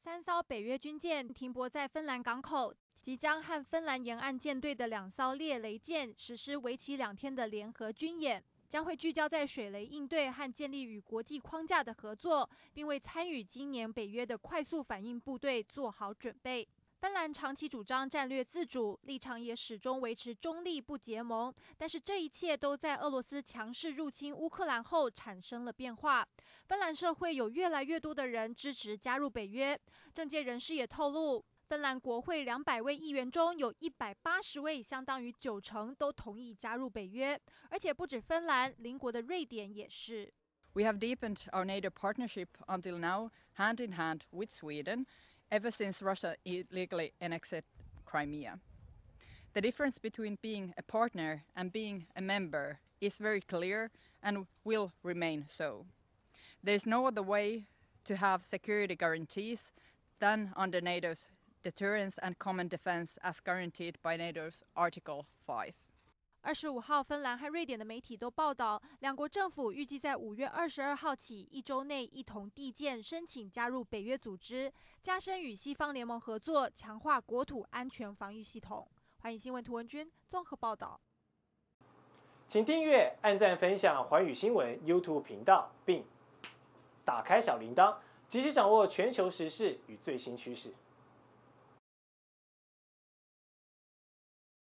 3艘北约军舰停泊在芬兰港口，即将和芬兰沿岸舰队的2艘猎雷舰实施为期2天的联合军演，将会聚焦在水雷应对和建立与国际框架的合作，并为参与今年北约的快速反应部队做好准备。芬兰长期主张战略自主，立场也始终维持中立不结盟。但是这一切都在俄罗斯强势入侵乌克兰后产生了变化。芬兰社会有越来越多的人支持加入北约，政界人士也透露，芬兰国会200位议员中有180位，相当于90%都同意加入北约。而且不止芬兰，邻国的瑞典也是。 We have deepened our NATO partnership until now, hand in hand with Sweden, ever since Russia illegally annexed Crimea. The difference between being a partner and being a member is very clear and will remain so. There is no other way to have security guarantees than under NATO's deterrence and common defense as guaranteed by NATO's Article 5. 25号，芬兰和瑞典的媒体都报道，两国政府预计在5月22号起1周内一同递件申请加入北约组织，加深与西方联盟合作，强化国土安全防御系统。欢迎新闻图文君综合报道。 请订阅、按赞、分享寰宇新闻 YouTube 频道，并打开小铃铛，及时掌握全球时事与最新趋势。